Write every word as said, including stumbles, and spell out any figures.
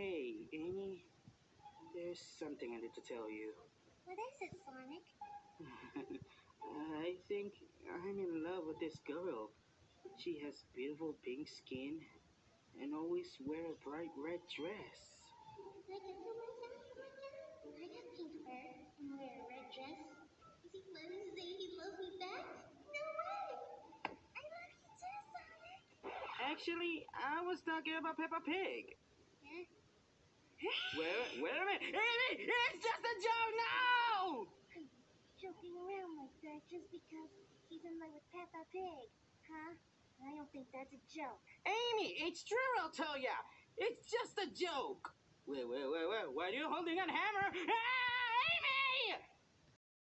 Hey, Amy, there's something I need to tell you. What is it, Sonic? I think I'm in love with this girl. She has beautiful pink skin and always wear a bright red dress. Like a I have pink hair and wear a red dress. Is he planning to say he loves me back? No way! I love you too, Sonic! Actually, I was talking about Peppa Pig. Huh? Wait, wait a minute! Amy, it's just a joke now! Joking around like that just because he's in love with Peppa Pig, huh? I don't think that's a joke. Amy, it's true, I'll tell ya! It's just a joke! Wait, wait, wait, wait, why are you holding a hammer?